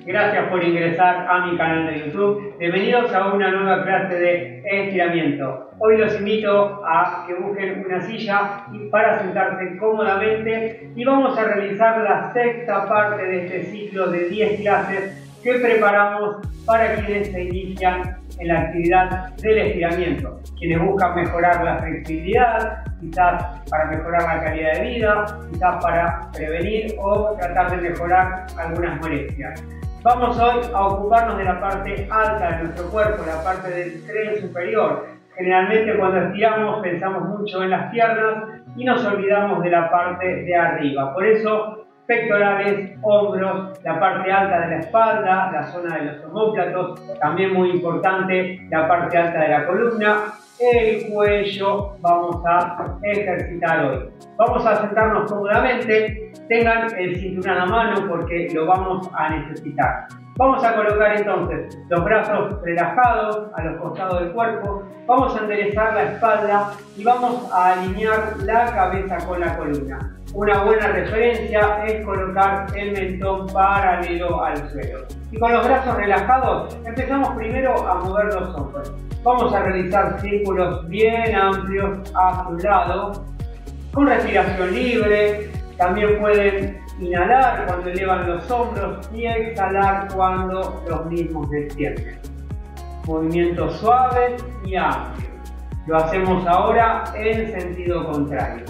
Gracias por ingresar a mi canal de YouTube. Bienvenidos a una nueva clase de estiramiento. Hoy los invito a que busquen una silla para sentarse cómodamente y vamos a realizar la sexta parte de este ciclo de 10 clases que preparamos para quienes se inician en la actividad del estiramiento, quienes buscan mejorar la flexibilidad, quizás para mejorar la calidad de vida, quizás para prevenir o tratar de mejorar algunas molestias. Vamos hoy a ocuparnos de la parte alta de nuestro cuerpo, la parte del tren superior. Generalmente cuando estiramos pensamos mucho en las piernas y nos olvidamos de la parte de arriba. Por eso pectorales, hombros, la parte alta de la espalda, la zona de los omóplatos, también muy importante la parte alta de la columna, el cuello vamos a ejercitar hoy. Vamos a sentarnos cómodamente, tengan el cinturón a mano porque lo vamos a necesitar. Vamos a colocar entonces los brazos relajados a los costados del cuerpo, vamos a enderezar la espalda y vamos a alinear la cabeza con la columna. Una buena referencia es colocar el mentón paralelo al suelo. Y con los brazos relajados empezamos primero a mover los hombros. Vamos a realizar círculos bien amplios hacia un lado, con respiración libre. También pueden inhalar cuando elevan los hombros y exhalar cuando los mismos descienden. Movimientos suaves y amplios. Lo hacemos ahora en sentido contrario.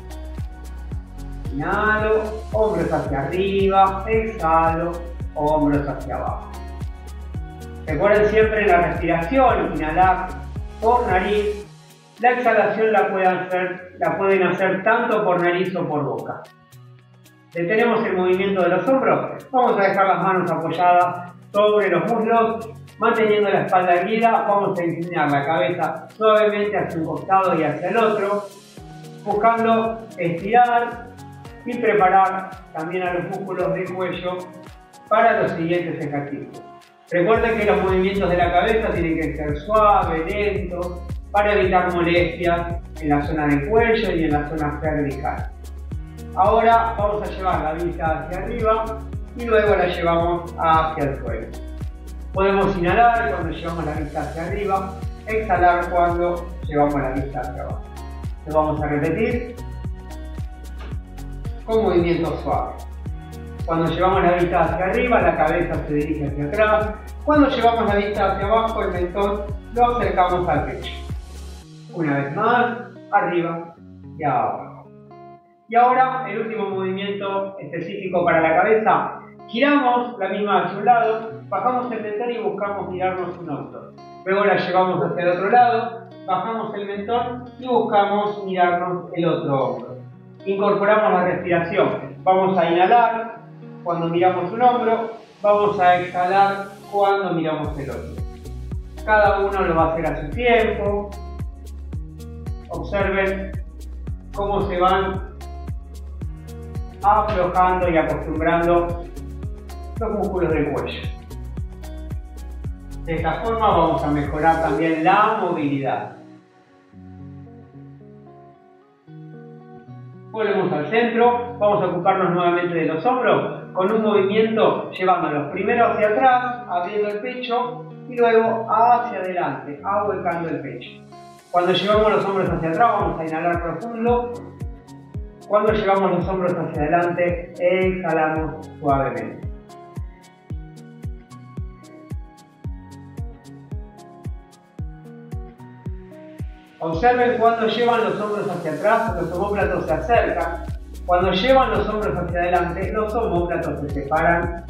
Inhalo, hombros hacia arriba, exhalo, hombros hacia abajo. Recuerden siempre la respiración, inhalar por nariz. La exhalación la pueden hacer tanto por nariz o por boca. Detenemos el movimiento de los hombros. Vamos a dejar las manos apoyadas sobre los muslos, manteniendo la espalda erguida. Vamos a inclinar la cabeza suavemente hacia un costado y hacia el otro, buscando estirar y preparar también a los músculos del cuello para los siguientes ejercicios. Recuerden que los movimientos de la cabeza tienen que ser suaves, lentos, para evitar molestias en la zona del cuello y en la zona cervical. Ahora vamos a llevar la vista hacia arriba y luego la llevamos hacia el suelo. Podemos inhalar cuando llevamos la vista hacia arriba, exhalar cuando llevamos la vista hacia abajo. Lo vamos a repetir con movimientos suaves. Cuando llevamos la vista hacia arriba, la cabeza se dirige hacia atrás. Cuando llevamos la vista hacia abajo, el mentón lo acercamos al pecho. Una vez más, arriba y abajo. Y ahora el último movimiento específico para la cabeza. Giramos la misma hacia un lado, bajamos el mentón y buscamos girarnos un hombro. Luego la llevamos hacia el otro lado, bajamos el mentón y buscamos mirarnos el otro hombro. Incorporamos la respiración. Vamos a inhalar cuando miramos un hombro, vamos a exhalar cuando miramos el otro. Cada uno lo va a hacer a su tiempo. Observen cómo se van aflojando y acostumbrando los músculos del cuello. De esta forma vamos a mejorar también la movilidad. Volvemos al centro, vamos a ocuparnos nuevamente de los hombros con un movimiento llevándolos primero hacia atrás, abriendo el pecho y luego hacia adelante, ahuecando el pecho. Cuando llevamos los hombros hacia atrás vamos a inhalar profundo. Cuando llevamos los hombros hacia adelante, exhalamos suavemente. Observen cuando llevan los hombros hacia atrás, los omóplatos se acercan. Cuando llevan los hombros hacia adelante, los omóplatos se separan.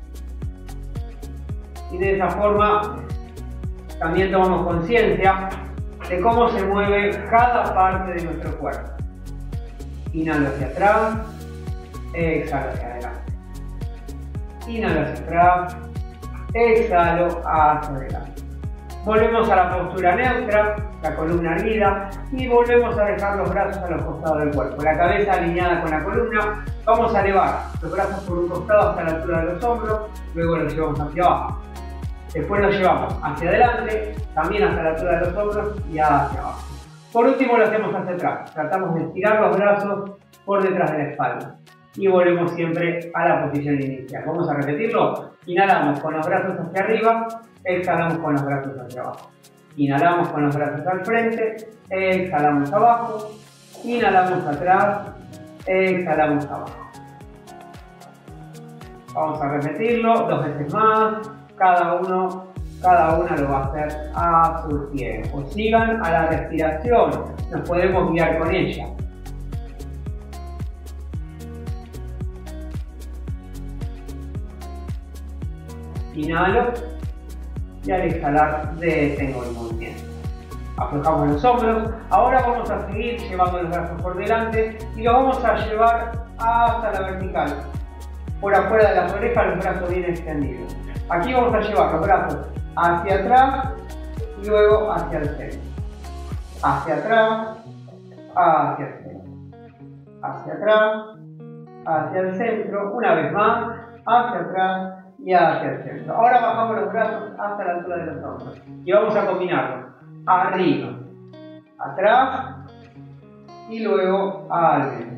Y de esa forma también tomamos conciencia de cómo se mueve cada parte de nuestro cuerpo. Inhalo hacia atrás, exhalo hacia adelante. Inhalo hacia atrás, exhalo hacia adelante. Volvemos a la postura neutra, la columna erguida, y volvemos a dejar los brazos a los costados del cuerpo. La cabeza alineada con la columna. Vamos a elevar los brazos por un costado hasta la altura de los hombros, luego los llevamos hacia abajo. Después los llevamos hacia adelante, también hasta la altura de los hombros y hacia abajo. Por último lo hacemos hacia atrás. Tratamos de estirar los brazos por detrás de la espalda. y volvemos siempre a la posición inicial. Vamos a repetirlo. Inhalamos con los brazos hacia arriba, exhalamos con los brazos hacia abajo. Inhalamos con los brazos al frente, exhalamos abajo, inhalamos atrás, exhalamos abajo. Vamos a repetirlo 2 veces más, cada una lo va a hacer a su tiempo. Sigan a la respiración, nos podemos guiar con ella. Inhalo y al exhalar detengo el movimiento. Aflojamos los hombros. Ahora vamos a seguir llevando los brazos por delante y los vamos a llevar hasta la vertical. Por afuera de las orejas los brazos bien extendidos. Aquí vamos a llevar los brazos hacia atrás y luego hacia el centro. Hacia atrás, hacia el centro. Hacia atrás, hacia el centro. Una vez más, hacia atrás y hacia el centro. Ahora bajamos los brazos hasta la altura de los hombros. Y vamos a combinarlos. Arriba, atrás y luego al medio.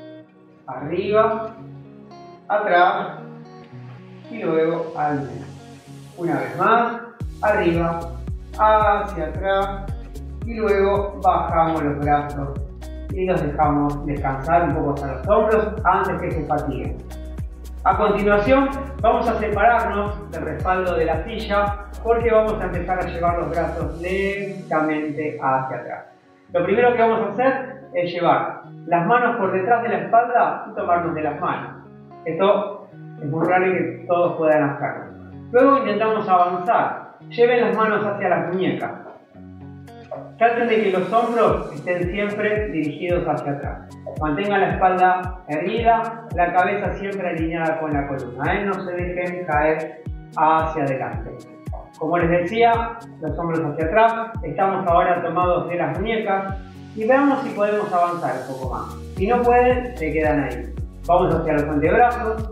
Arriba, atrás y luego al medio. Una vez más, arriba, hacia atrás y luego bajamos los brazos y los dejamos descansar un poco hasta los hombros antes que se fatiguen. A continuación vamos a separarnos del respaldo de la silla porque vamos a empezar a llevar los brazos lentamente hacia atrás. Lo primero que vamos a hacer es llevar las manos por detrás de la espalda y tomarnos de las manos. Esto es muy raro que todos puedan hacerlo. Luego intentamos avanzar. Lleven las manos hacia las muñecas. Traten de que los hombros estén siempre dirigidos hacia atrás. Mantengan la espalda erguida, la cabeza siempre alineada con la columna. No se dejen caer hacia adelante. Como les decía, los hombros hacia atrás. Estamos ahora tomados de las muñecas y veamos si podemos avanzar un poco más. Si no pueden, se quedan ahí. Vamos hacia los antebrazos.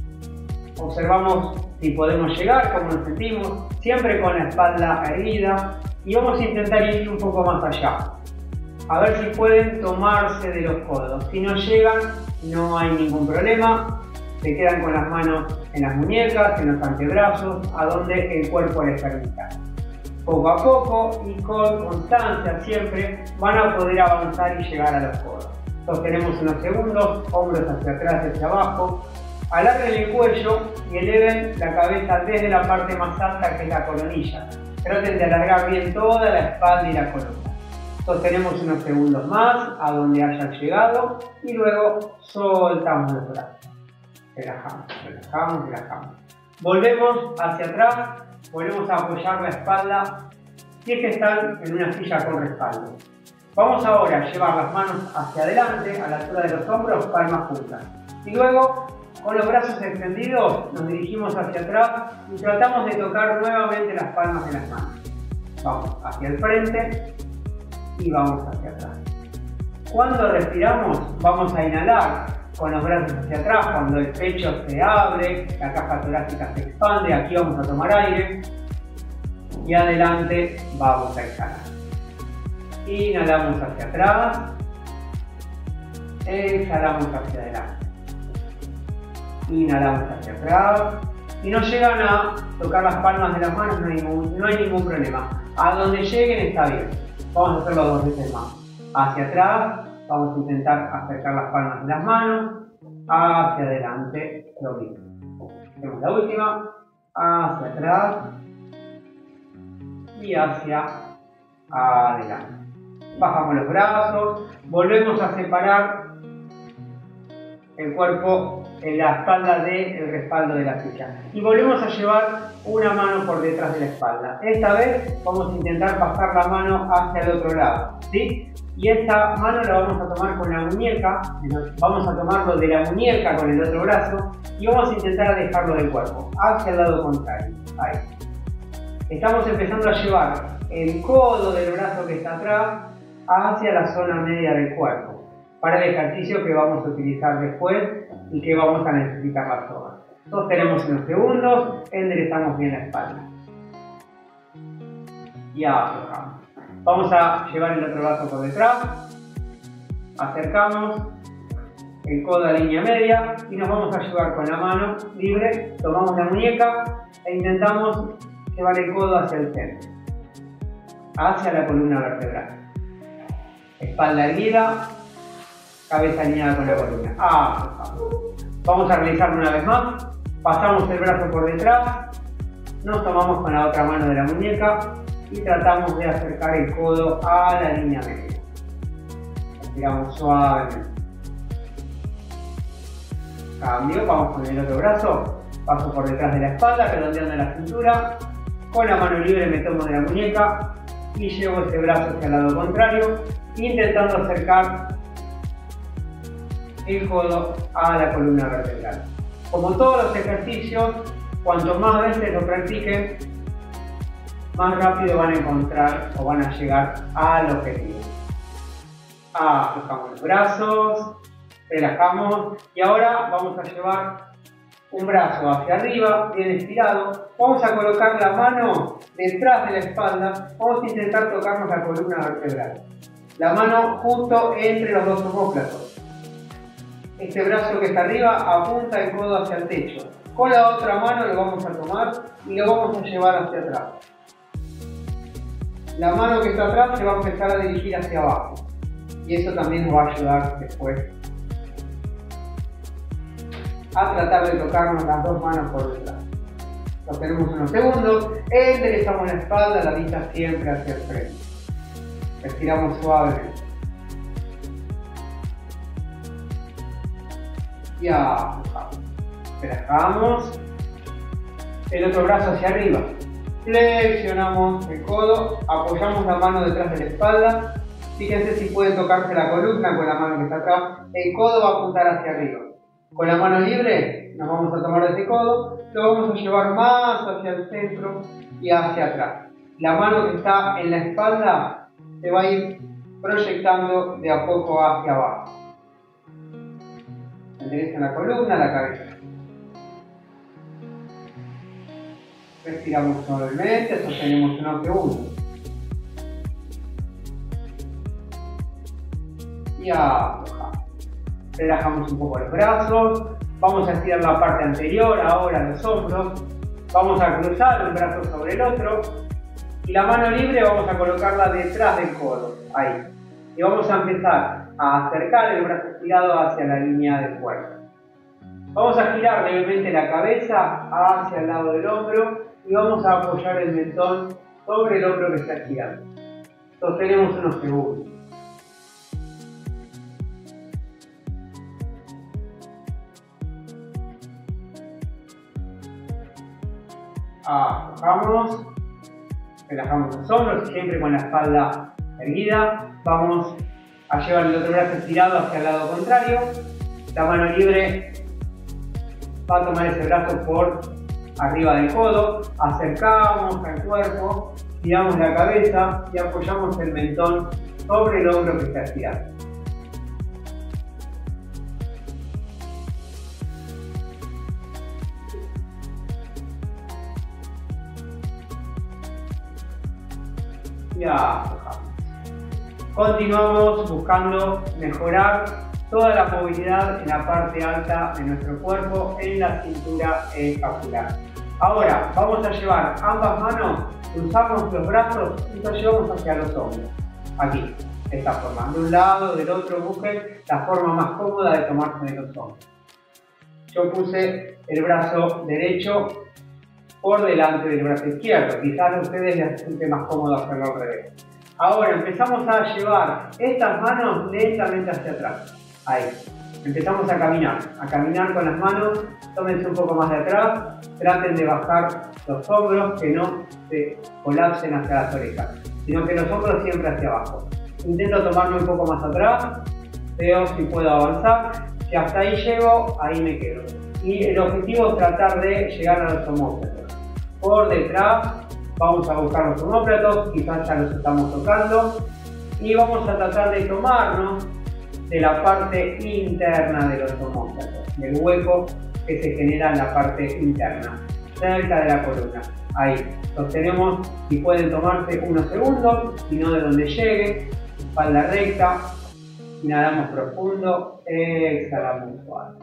Observamos si podemos llegar, cómo nos sentimos, siempre con la espalda erguida. Y vamos a intentar ir un poco más allá. A ver si pueden tomarse de los codos. Si no llegan, no hay ningún problema. Se quedan con las manos en las muñecas, en los antebrazos, a donde el cuerpo les permita. Poco a poco y con constancia siempre van a poder avanzar y llegar a los codos. Sostenemos unos segundos, hombros hacia atrás y hacia abajo. Alarguen el cuello y eleven la cabeza desde la parte más alta, que es la coronilla. Traten de alargar bien toda la espalda y la columna. Sostenemos unos segundos más a donde hayan llegado y luego soltamos los brazos. Relajamos, relajamos, relajamos. Volvemos hacia atrás, volvemos a apoyar la espalda si es que están en una silla con respaldo. Vamos ahora a llevar las manos hacia adelante, a la altura de los hombros, palmas juntas. Y luego, con los brazos extendidos, nos dirigimos hacia atrás y tratamos de tocar nuevamente las palmas de las manos. Vamos hacia el frente y vamos hacia atrás. Cuando respiramos, vamos a inhalar con los brazos hacia atrás, cuando el pecho se abre, la caja torácica se expande, aquí vamos a tomar aire y adelante vamos a exhalar. Inhalamos hacia atrás, exhalamos hacia adelante. Inhalamos hacia atrás. Si no llegan a tocar las palmas de las manos, no hay ningún problema. A donde lleguen está bien. Vamos a hacerlo 2 veces más. Hacia atrás, vamos a intentar acercar las palmas de las manos. Hacia adelante, lo mismo. Hacemos la última. Hacia atrás y hacia adelante. Bajamos los brazos. Volvemos a separar el cuerpo en la espalda del respaldo de la silla. Y volvemos a llevar una mano por detrás de la espalda. Esta vez vamos a intentar pasar la mano hacia el otro lado, ¿sí? Y esta mano la vamos a tomar con la muñeca, vamos a tomarlo de la muñeca con el otro brazo y vamos a intentar dejarlo del cuerpo, hacia el lado contrario. Ahí. Estamos empezando a llevar el codo del brazo que está atrás hacia la zona media del cuerpo, para el ejercicio que vamos a utilizar después y que vamos a necesitar las tomas. Sostenemos unos segundos, enderezamos bien la espalda. Y aflojamos. Vamos a llevar el otro brazo por detrás, acercamos el codo a línea media y nos vamos a llevar con la mano libre, tomamos la muñeca e intentamos llevar el codo hacia el centro, hacia la columna vertebral. Espalda erguida, cabeza alineada con la columna. Vamos a realizarlo una vez más. Pasamos el brazo por detrás, nos tomamos con la otra mano de la muñeca y tratamos de acercar el codo a la línea media. Estiramos suavemente. Cambio, vamos con el otro brazo, paso por detrás de la espalda, redondeando la cintura. Con la mano libre me tomo de la muñeca y llevo ese brazo hacia el lado contrario, intentando acercar el codo a la columna vertebral. Como todos los ejercicios, cuanto más veces lo practiquen, más rápido van a encontrar o van a llegar al objetivo. Aflojamos los brazos, relajamos y ahora vamos a llevar un brazo hacia arriba, bien estirado. Vamos a colocar la mano detrás de la espalda. Vamos a intentar tocarnos la columna vertebral. La mano justo entre los dos omóplatos. Este brazo que está arriba apunta el codo hacia el techo. Con la otra mano lo vamos a tomar y lo vamos a llevar hacia atrás. La mano que está atrás se va a empezar a dirigir hacia abajo. Y eso también nos va a ayudar después a tratar de tocarnos las dos manos por detrás. Lo tenemos unos segundos, enderezamos la espalda, la vista siempre hacia el frente. Respiramos suavemente. Y aflojamos. Relajamos. El otro brazo hacia arriba. Flexionamos el codo, apoyamos la mano detrás de la espalda. Fíjense si puede tocarse la columna con la mano que está atrás. El codo va a apuntar hacia arriba. Con la mano libre nos vamos a tomar de este codo, lo vamos a llevar más hacia el centro y hacia atrás. La mano que está en la espalda se va a ir proyectando de a poco hacia abajo. Enderezan la columna, la cabeza. Respiramos suavemente, sostenemos unos segundos. Y aflojamos. Relajamos un poco los brazos. Vamos a estirar la parte anterior, ahora los hombros. Vamos a cruzar un brazo sobre el otro. Y la mano libre vamos a colocarla detrás del codo. Ahí. Y vamos a empezar a acercar el brazo estirado hacia la línea del cuerpo. Vamos a girar levemente la cabeza hacia el lado del hombro y vamos a apoyar el mentón sobre el hombro que está estirando. Sostenemos unos segundos. Aflojamos, relajamos los hombros, siempre con la espalda erguida. Vamos a llevar el otro brazo estirado hacia el lado contrario. La mano libre va a tomar ese brazo por arriba del codo. Acercamos al cuerpo, giramos la cabeza y apoyamos el mentón sobre el hombro que está estirado. Y aflojamos. Continuamos buscando mejorar toda la movilidad en la parte alta de nuestro cuerpo, en la cintura escapular. Ahora vamos a llevar ambas manos, cruzamos los brazos y los llevamos hacia los hombros. Aquí, de esta forma. De un lado, del otro, busquen la forma más cómoda de tomarse de los hombros. Yo puse el brazo derecho por delante del brazo izquierdo. Quizás a ustedes les resulte más cómodo hacerlo al revés. Ahora empezamos a llevar estas manos lentamente hacia atrás. Ahí. Empezamos a caminar con las manos. Tómense un poco más de atrás. Traten de bajar los hombros, que no se colapsen hacia las orejas, sino que los hombros siempre hacia abajo. Intento tomarme un poco más atrás. Veo si puedo avanzar. Si hasta ahí llego, ahí me quedo. Y el objetivo es tratar de llegar a los omóplatos. Por detrás vamos a buscar los omóplatos, quizás ya los estamos tocando, y vamos a tratar de tomarnos de la parte interna de los omóplatos, del hueco que se genera en la parte interna, cerca de la columna. Ahí, sostenemos, y pueden tomarse unos segundos, si no de donde llegue, espalda recta, Inhalamos profundo, exhalamos suave.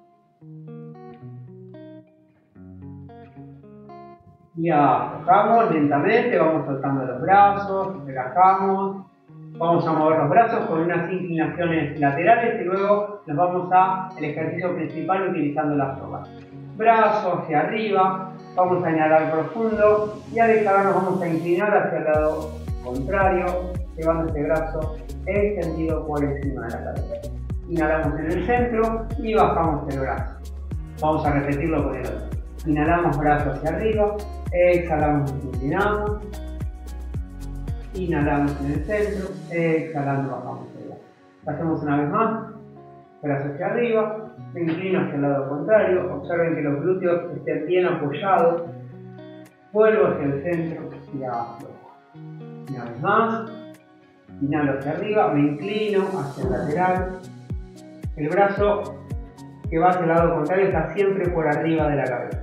Y aflojamos lentamente, vamos soltando los brazos, relajamos. Vamos a mover los brazos con unas inclinaciones laterales y luego nos vamos al ejercicio principal utilizando la soga. Brazo hacia arriba, vamos a inhalar profundo y al exhalar nos vamos a inclinar hacia el lado contrario, llevando este brazo extendido por encima de la cabeza. Inhalamos en el centro y bajamos el brazo. Vamos a repetirlo con el otro. Inhalamos brazo hacia arriba, exhalamos y inclinamos. Inhalamos en el centro, exhalando bajamos el brazo. Hacemos una vez más, brazo hacia arriba, me inclino hacia el lado contrario, observen que los glúteos estén bien apoyados, vuelvo hacia el centro y aflojo. Una vez más, inhalo hacia arriba, me inclino hacia el lateral, el brazo que va hacia el lado contrario está siempre por arriba de la cabeza.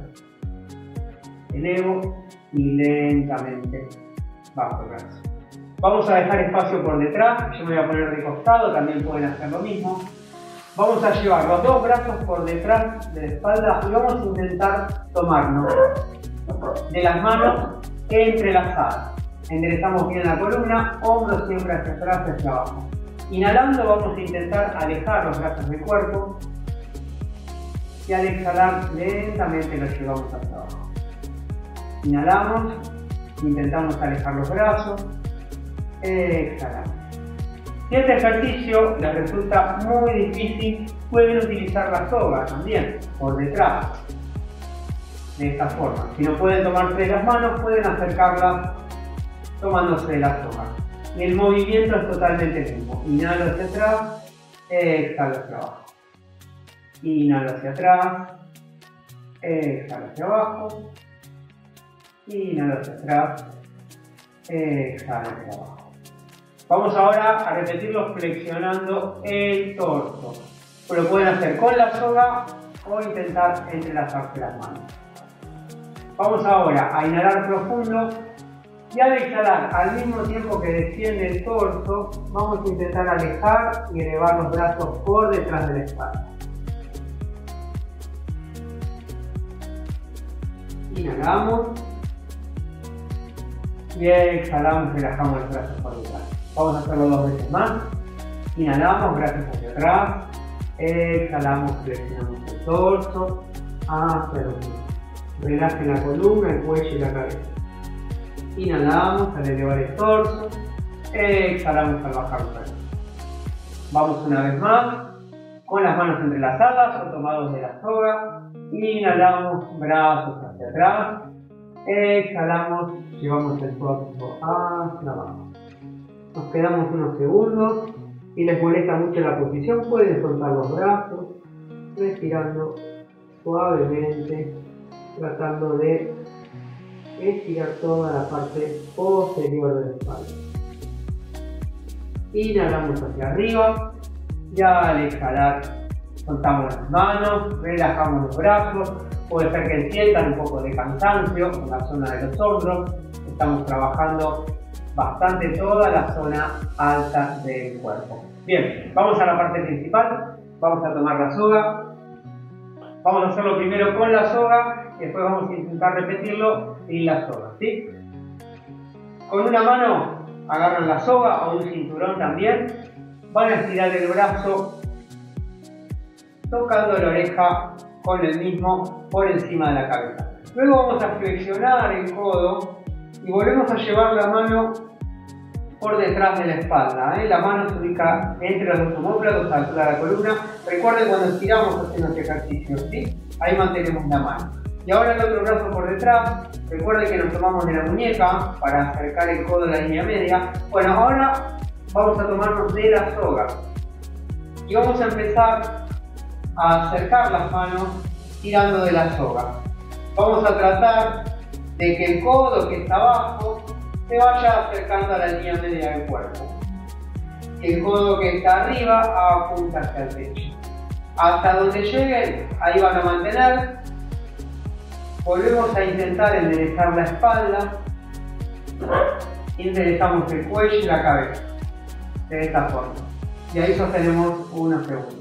Elevo y lentamente bajo el brazo. Vamos a dejar espacio por detrás, yo me voy a poner de costado, también pueden hacer lo mismo. Vamos a llevar los dos brazos por detrás de la espalda y vamos a intentar tomarnos de las manos entrelazadas. Enderezamos bien la columna, hombros siempre hacia atrás y hacia abajo. Inhalando vamos a intentar alejar los brazos del cuerpo y al exhalar lentamente los llevamos hacia abajo. Inhalamos, intentamos alejar los brazos, exhalamos. Si este ejercicio les resulta muy difícil, pueden utilizar la soga también, por detrás, de esta forma. Si no pueden tomarse de las manos, pueden acercarlas tomándose de la soga. Y el movimiento es totalmente el mismo. Inhalo hacia atrás, exhalo hacia abajo. Inhalo hacia atrás, exhalo hacia abajo. Inhalo hacia atrás, exhalo hacia abajo. Vamos ahora a repetirlo flexionando el torso. Lo pueden hacer con la soga o intentar entrelazarse las manos. Vamos ahora a inhalar profundo y al exhalar, al mismo tiempo que desciende el torso, vamos a intentar alejar y elevar los brazos por detrás de la espalda. Inhalamos y exhalamos, relajamos los brazos por detrás. Vamos a hacerlo dos veces más. Inhalamos, brazos hacia atrás. Exhalamos, flexionamos el torso hacia los pies. Relajen la columna, el cuello y la cabeza. Inhalamos al elevar el torso. Exhalamos al bajar los brazos. Vamos una vez más, con las manos entrelazadas o tomados de la soga. Inhalamos, brazos hacia atrás. Exhalamos, llevamos el torso hacia abajo. Nos quedamos unos segundos. Si les molesta mucho la posición, pueden soltar los brazos, respirando suavemente, tratando de estirar toda la parte posterior de la espalda. Inhalamos hacia arriba, ya al exhalar soltamos las manos, relajamos los brazos. Puede ser que sientan un poco de cansancio en la zona de los hombros. Estamos trabajando bastante toda la zona alta del cuerpo. Bien, vamos a la parte principal. Vamos a tomar la soga. Vamos a hacerlo primero con la soga y después vamos a intentar repetirlo sin la soga, ¿sí? Con una mano agarran la soga o un cinturón también. Van a estirar el brazo tocando la oreja con el mismo por encima de la cabeza. Luego vamos a flexionar el codo y volvemos a llevar la mano por detrás de la espalda. La mano se ubica entre los dos omóplatos a la altura de la columna. Recuerden cuando estiramos haciendo este ejercicio, ¿sí? Ahí mantenemos la mano. Y ahora el otro brazo por detrás. Recuerden que nos tomamos de la muñeca para acercar el codo a la línea media. Bueno, ahora vamos a tomarnos de la soga. Y vamos a empezar a acercar las manos tirando de la soga. Vamos a tratar de que el codo que está abajo se vaya acercando a la línea media del cuerpo. El codo que está arriba apunta hacia el pecho. Hasta donde lleguen, ahí van a mantener. Volvemos a intentar enderezar la espalda. Enderezamos el cuello y la cabeza. De esta forma. Y ahí sostenemos unos segundos.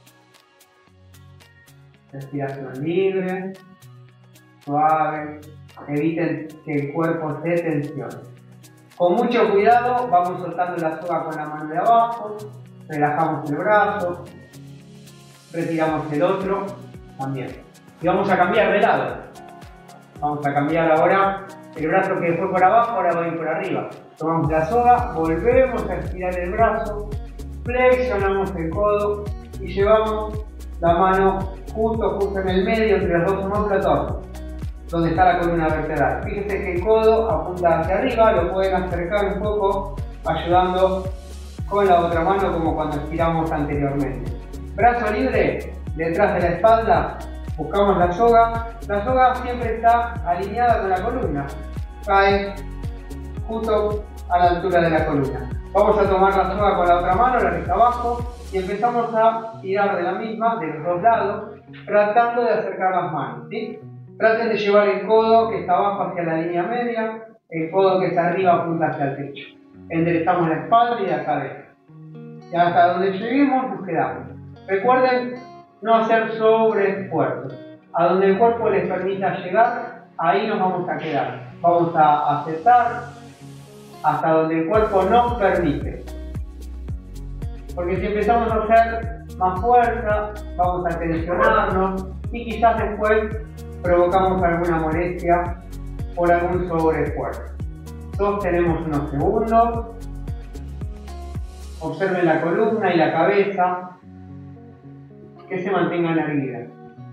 Respiración libre, suave. Eviten que el cuerpo se tensione. Con mucho cuidado vamos soltando la soga con la mano de abajo, relajamos el brazo, retiramos el otro también. Y vamos a cambiar de lado. Vamos a cambiar ahora el brazo que fue por abajo, ahora va a ir por arriba. Tomamos la soga, volvemos a estirar el brazo, flexionamos el codo y llevamos la mano justo en el medio entre los dos omóplatos, donde está la columna vertebral. Fíjense que el codo apunta hacia arriba, lo pueden acercar un poco ayudando con la otra mano como cuando estiramos anteriormente. Brazo libre detrás de la espalda, buscamos la soga. La soga siempre está alineada con la columna, cae justo a la altura de la columna. Vamos a tomar la soga con la otra mano, la que está abajo, y empezamos a tirar de la misma, de los dos lados, tratando de acercar las manos, ¿sí? Traten de llevar el codo que está abajo hacia la línea media, el codo que está arriba apunta hacia el techo. Enderezamos la espalda y la cabeza. Y hasta donde lleguemos nos quedamos. Recuerden no hacer sobreesfuerzos. A donde el cuerpo les permita llegar, ahí nos vamos a quedar. Vamos a aceptar hasta donde el cuerpo nos permite. Porque si empezamos a hacer más fuerza, vamos a tensionarnos y quizás después provocamos alguna molestia por algún sobreesfuerzo. Sostenemos unos segundos. Observen la columna y la cabeza, que se mantengan erguidas.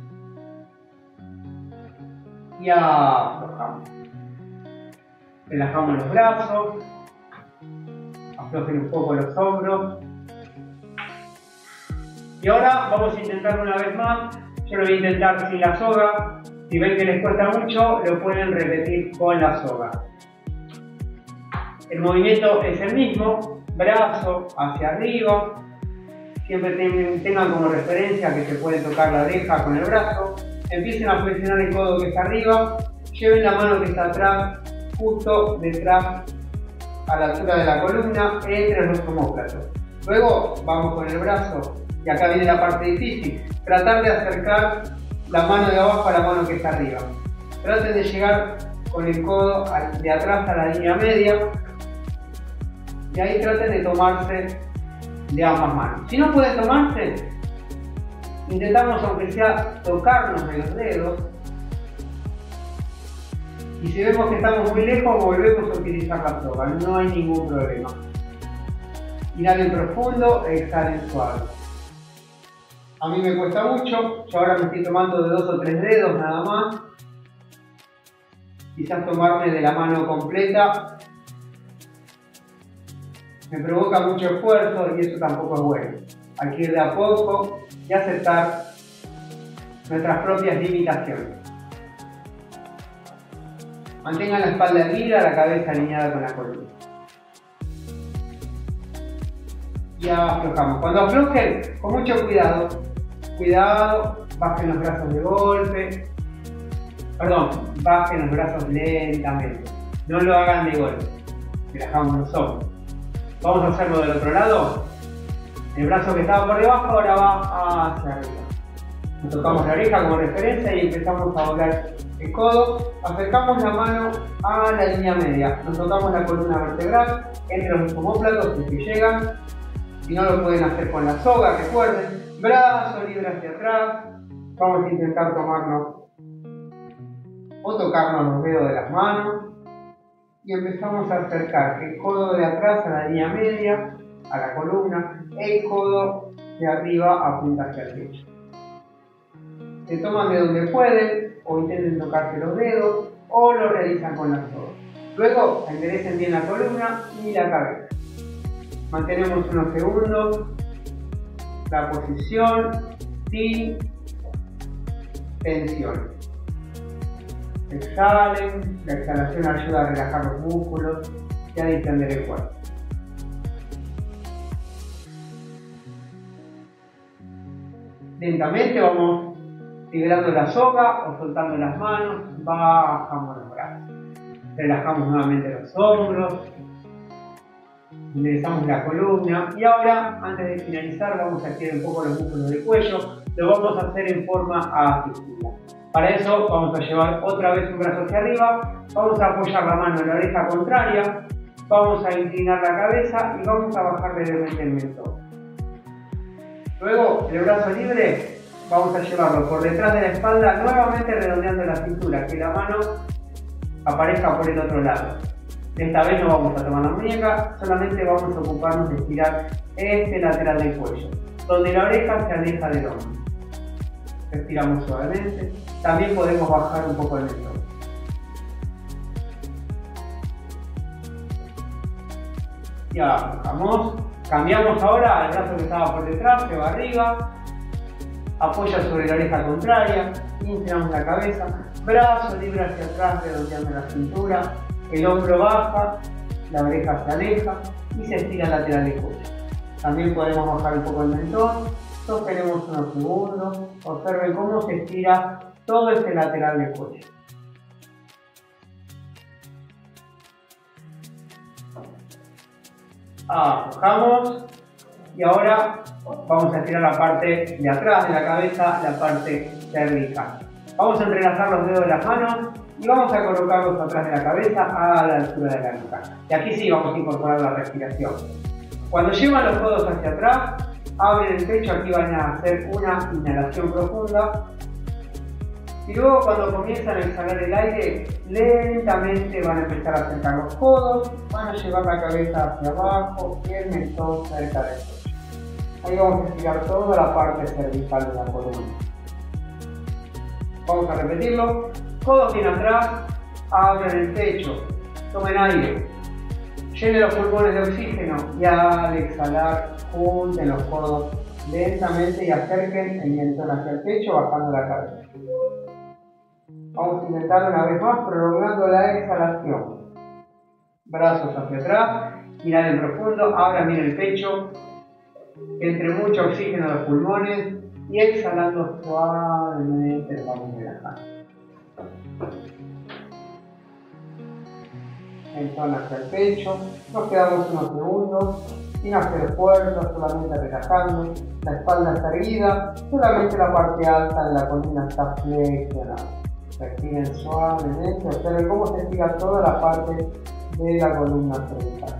Y aflojamos. Relajamos los brazos, aflojen un poco los hombros. Y ahora vamos a intentar una vez más. Yo lo voy a intentar sin la soga. Si ven que les cuesta mucho, lo pueden repetir con la soga. El movimiento es el mismo, brazo hacia arriba. Siempre tengan como referencia que se puede tocar la oreja con el brazo. Empiecen a flexionar el codo que está arriba. Lleven la mano que está atrás, justo detrás, a la altura de la columna, entre los omóplatos. Luego vamos con el brazo, y acá viene la parte difícil. Tratar de acercar la mano de abajo a la mano que está arriba. Traten de llegar con el codo de atrás a la línea media. Y ahí traten de tomarse de ambas manos. Si no pueden tomarse, intentamos aunque sea tocarnos de los dedos. Y si vemos que estamos muy lejos, volvemos a utilizar la soga. No hay ningún problema. Inhalen profundo, exhalen suave. A mí me cuesta mucho, yo ahora me estoy tomando de 2 o 3 dedos nada más. Quizás tomarme de la mano completa me provoca mucho esfuerzo y eso tampoco es bueno. Hay que ir de a poco y aceptar nuestras propias limitaciones. Mantengan la espalda erguida, la cabeza alineada con la columna. Y aflojamos. Cuando aflojen, con mucho cuidado, bajen los brazos de golpe. Bajen los brazos lentamente. No lo hagan de golpe. Relajamos los hombros. Vamos a hacerlo del otro lado. El brazo que estaba por debajo ahora va hacia arriba. Nos tocamos la oreja como referencia y empezamos a doblar el codo. Acercamos la mano a la línea media. Nos tocamos la columna vertebral entre los omóplatos que llegan. Si no lo pueden hacer con la soga, recuerden. Brazo libre hacia atrás. Vamos a intentar tomarnos o tocarnos los dedos de las manos. Y empezamos a acercar el codo de atrás a la línea media, a la columna, el codo de arriba apunta hacia el techo. Se toman de donde pueden, o intenten tocarse los dedos, o lo realizan con la soga. Luego enderecen bien la columna y la cabeza. Mantenemos unos segundos la posición sin tensión. Exhalen, la exhalación ayuda a relajar los músculos y a distender el cuerpo. Lentamente vamos liberando la soga o soltando las manos, bajamos los brazos. Relajamos nuevamente los hombros. enderezamos la columna y ahora, antes de finalizar, vamos a estirar un poco los músculos del cuello. Lo vamos a hacer en forma asistida. Para eso vamos a llevar otra vez un brazo hacia arriba, vamos a apoyar la mano en la oreja contraria, vamos a inclinar la cabeza y vamos a bajar levemente el mentón. Luego, el brazo libre, vamos a llevarlo por detrás de la espalda, nuevamente redondeando la cintura, que la mano aparezca por el otro lado. Esta vez no vamos a tomar la muñeca, solamente vamos a ocuparnos de estirar este lateral del cuello, donde la oreja se aleja del hombro. Estiramos suavemente, también podemos bajar un poco el mentón. Ya bajamos, cambiamos ahora al brazo que estaba por detrás, se va arriba, apoya sobre la oreja contraria, inclinamos la cabeza, brazo libre hacia atrás redondeando la cintura, el hombro baja, la oreja se aleja y se estira el lateral del cuello. También podemos bajar un poco el mentón, sostenemos unos segundos, observen cómo se estira todo este lateral del cuello. Aflojamos y ahora vamos a estirar la parte de atrás de la cabeza, la parte cervical. Vamos a entrelazar los dedos de las manos y vamos a colocarlos atrás de la cabeza a la altura de la nuca. Y aquí sí vamos a incorporar la respiración. Cuando llevan los codos hacia atrás, abren el pecho, aquí van a hacer una inhalación profunda. Y luego cuando comienzan a exhalar el aire, lentamente van a empezar a acercar los codos, van a llevar la cabeza hacia abajo y el mentón cerca del pecho. Ahí vamos a estirar toda la parte cervical de la columna. Vamos a repetirlo. Codos bien atrás, abren el pecho, tomen aire, llenen los pulmones de oxígeno y al exhalar junten los codos lentamente y acerquen el mentón hacia el pecho bajando la cabeza. Vamos a intentar una vez más prolongando la exhalación. Brazos hacia atrás, inhalen profundo, abran bien el pecho, entre mucho oxígeno a los pulmones y exhalando suavemente los vamos relajando. Mentón hacia el pecho, nos quedamos unos segundos sin hacer fuerza, solamente relajando, la espalda está erguida, solamente la parte alta de la columna está flexionada. Respiren suavemente, observen cómo se estira toda la parte de la columna cervical.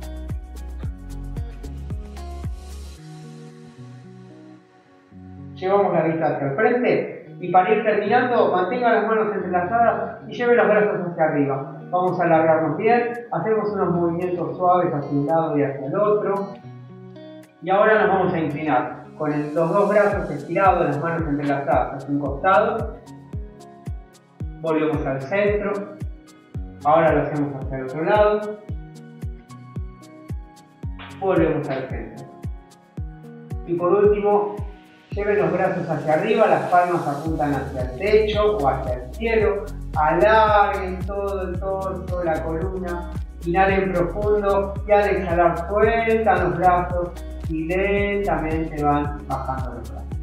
Llevamos la vista hacia el frente y para ir terminando, mantengan las manos entrelazadas y lleven los brazos hacia arriba. Vamos a alargarnos bien, hacemos unos movimientos suaves hacia un lado y hacia el otro. Y ahora nos vamos a inclinar con los dos brazos estirados, las manos entrelazadas hacia un costado. Volvemos al centro. Ahora lo hacemos hacia el otro lado. Volvemos al centro. Y por último, lleven los brazos hacia arriba, las palmas apuntan hacia el techo o hacia el cielo. Alarguen todo el torso, la columna. Inhalen profundo y al exhalar sueltan los brazos y lentamente van bajando los brazos.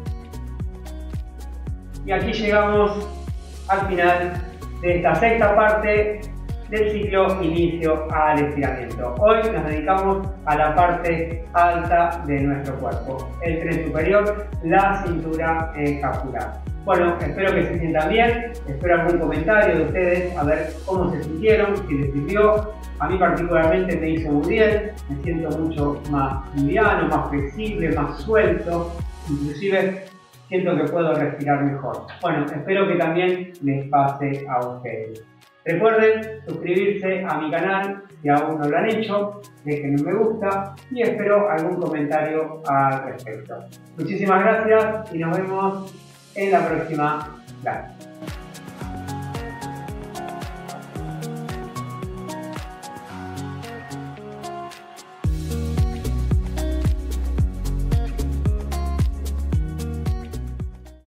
Y aquí llegamos al final de esta sexta parte del ciclo inicio al estiramiento. Hoy nos dedicamos a la parte alta de nuestro cuerpo, el tren superior, la cintura escapular. Bueno, espero que se sientan bien, espero algún comentario de ustedes, a ver cómo se sintieron, si les sirvió. A mí particularmente me hizo muy bien, me siento mucho más liviano, más flexible, más suelto, inclusive siento que puedo respirar mejor. Bueno, espero que también les pase a ustedes. Recuerden suscribirse a mi canal si aún no lo han hecho, dejen un me gusta y espero algún comentario al respecto. Muchísimas gracias y nos vemos en la próxima clase.